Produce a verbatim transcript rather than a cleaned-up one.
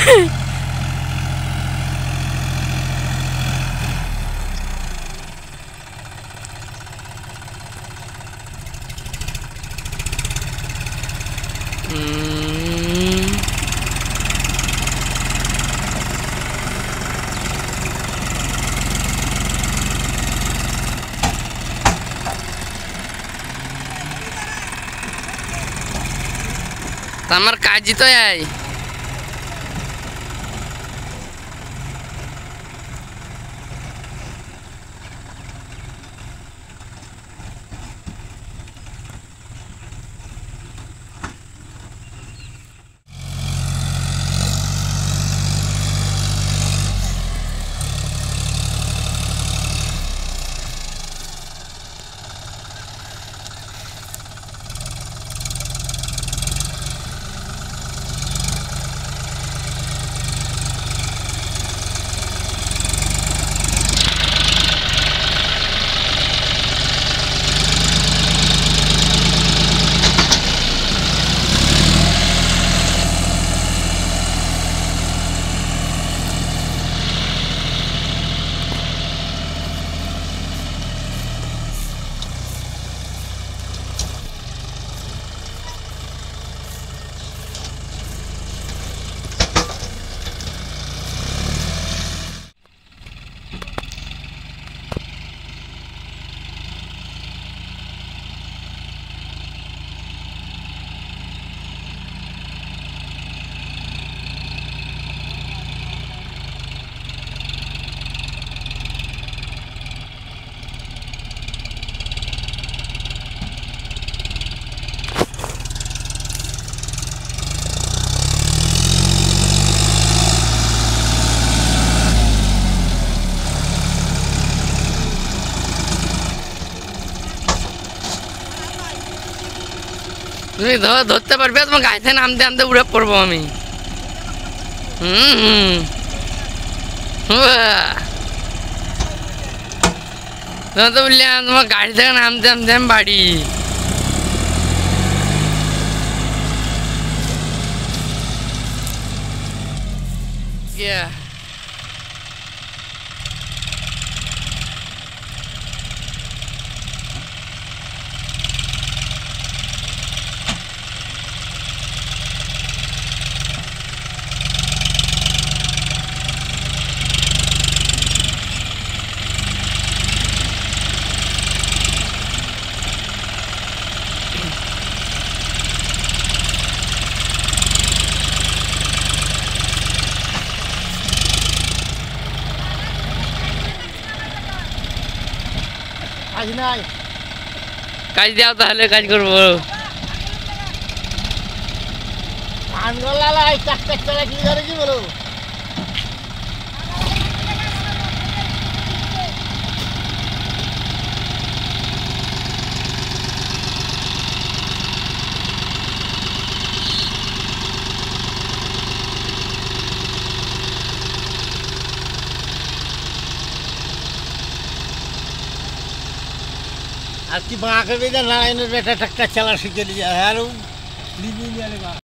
আমার কাজই তো এই তুমি ধরতে পারবে তোমার গাড়িতে নামতে নামতে উড়ে পড়বো আমি। হুম তোমার তো বললাম তোমার গাড়ি থেকে নামতে নামতে আমি বাড়ি। Yeah. কাজ দাও তাহলে কাজ করবো। आपकी माँ के भी ना बेटा टक्का चला सीखे लिया है यार।